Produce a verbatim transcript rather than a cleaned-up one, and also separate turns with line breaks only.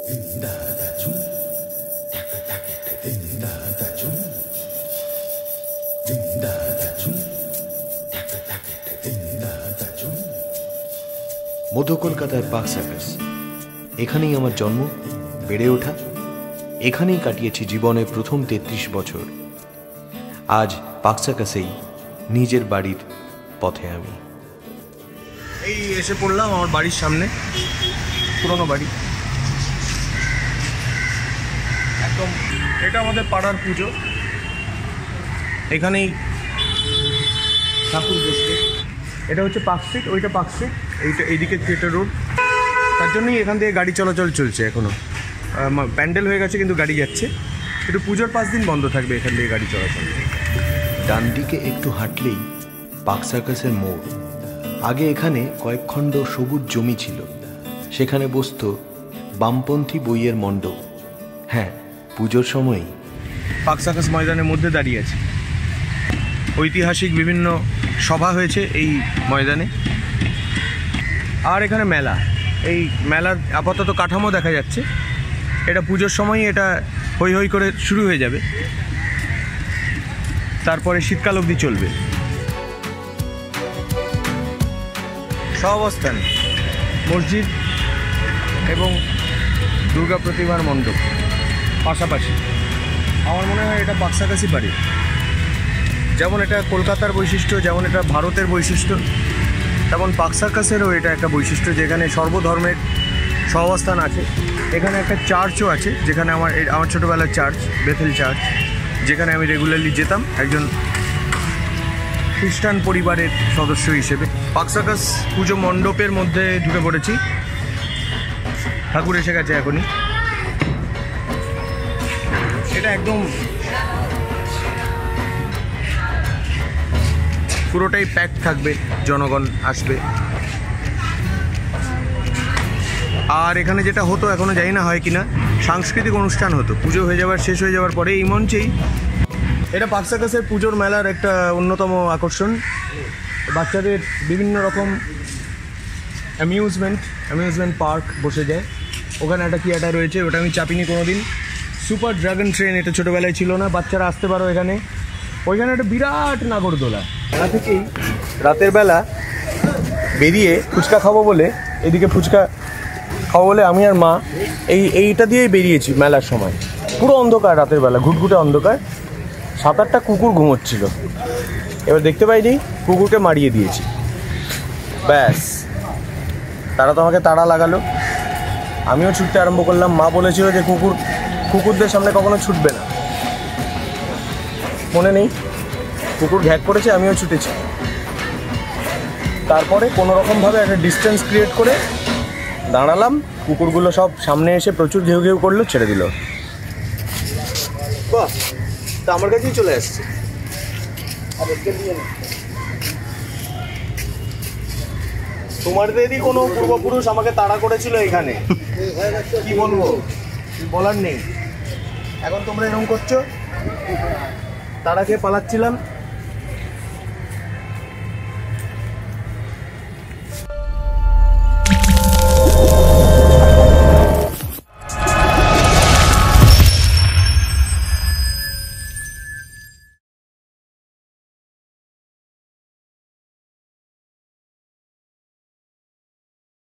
মধ্য কলকাতার park circus, এখানেই আমার জন্ম, বেড়ে ওঠা, এখানেই কাটিয়েছি জীবনের প্রথম তেত্রিশ বছর। আজ পার্ক সার্কাসেই নিজের বাড়ির পথে আমি।
এই এসে পড়লাম আমার বাড়ির সামনে, পুরনো বাড়ি একদম। এটা আমাদের পাড়ার পুজো, এখানেই ঠাকুর বসবে। এটা হচ্ছে পার্ক স্ট্রিট, ওইটা পার্ক স্ট্রিট, এইটা এইদিকে থিয়েটার রোড। তার জন্যই এখান থেকে গাড়ি চলাচল চলছে এখনও। প্যান্ডেল হয়ে গেছে কিন্তু গাড়ি যাচ্ছে, একটু পুজোর পাঁচ দিন বন্ধ থাকবে এখান থেকে গাড়ি চলাচল।
ডান দিকে একটু হাঁটলেই পার্ক সার্কাসের মোড়। আগে এখানে কয়েক খণ্ড সবুজ জমি ছিল, সেখানে বসত বামপন্থী বইয়ের মণ্ডপ। হ্যাঁ, পুজোর সময়ই।
পার্ক সার্কাস ময়দানের মধ্যে দাঁড়িয়ে আছে, ঐতিহাসিক বিভিন্ন সভা হয়েছে এই ময়দানে। আর এখানে মেলা, এই মেলার আপাতত কাঠামো দেখা যাচ্ছে। এটা পুজোর সময়ই এটা হই হই করে শুরু হয়ে যাবে, তারপরে শীতকাল অবধি চলবে। সহাবস্থান মসজিদ এবং দুর্গা প্রতিমার মণ্ডপ পাশাপাশি। আমার মনে হয় এটা পার্ক সার্কাসই বাড়ি। যেমন এটা কলকাতার বৈশিষ্ট্য, যেমন এটা ভারতের বৈশিষ্ট্য, তেমন পার্ক সার্কাসেরও এটা একটা বৈশিষ্ট্য, যেখানে সর্বধর্মের সহাবস্থান আছে। এখানে একটা চার্চও আছে, যেখানে আমার আমার ছোটোবেলার চার্চ, বেথেল চার্চ, যেখানে আমি রেগুলারলি যেতাম একজন খ্রিস্টান পরিবারের সদস্য হিসেবে। পার্ক সার্কাস পুজো মণ্ডপের মধ্যে ঢুকে পড়েছি, ঠাকুর এসে গেছে এখনই। এটা একদম পুরোটাই প্যাক থাকবে, জনগণ আসবে। আর এখানে যেটা হতো, এখনও জানি না হয় কিনা, সাংস্কৃতিক অনুষ্ঠান হতো পুজো হয়ে যাওয়ার শেষ হয়ে যাওয়ার পরে এই মঞ্চেই। এটা পার্ক সার্কাসের পুজোর মেলার একটা অন্যতম আকর্ষণ। বাচ্চাদের বিভিন্ন রকম অ্যামিউজমেন্ট অ্যামিউজমেন্ট পার্ক বসে যায়। ওখানে একটা থিয়েটার রয়েছে, ওটা আমি চাপিনি কোনো দিন। সুপার ড্রাগন ট্রেন, এটা ছোটোবেলায় ছিল না, বাচ্চারা আসতে পারো এখানে। ওইখানে একটা বিরাট নাগরদোলা। মেলা থেকেই রাতের বেলা বেরিয়ে ফুচকা খাবো বলে, এদিকে ফুচকা খাবো বলে আমি আর মা এই এইটা দিয়েই বেরিয়েছি মেলার সময়। পুরো অন্ধকার, রাতের বেলা ঘুটঘুটে অন্ধকার। সাত আটটা কুকুর ঘুমোচ্ছিল, এবার দেখতে পাইনি, কুকুরকে মারিয়ে দিয়েছি। ব্যাস, তারা তো আমাকে তাড়া লাগালো, আমিও ছুটতে আরম্ভ করলাম। মা বলেছিল যে কুকুর কুকুরদের সামনে কখনো ছুটবে না, মনে নেই? কুকুর ঘ্যাক করেছে, আমিও ছুটেছি। তারপরে কোনো রকমভাবে একটা ডিস্টেন্স ক্রিয়েট করে দাঁড়ালাম, কুকুরগুলো সব সামনে এসে প্রচুর ঘেউ ঘেউ করলো, ছেড়ে দিল। বাহ, তা আমার কাছেই চলে আসছে। তোমাদেরই কোনো পূর্বপুরুষ আমাকে তাড়া করেছিল এখানে, কি বলবো, বলার নেই। এখন তোমরা এরকম করছো, তাড়া খেয়ে পালাচ্ছিলাম।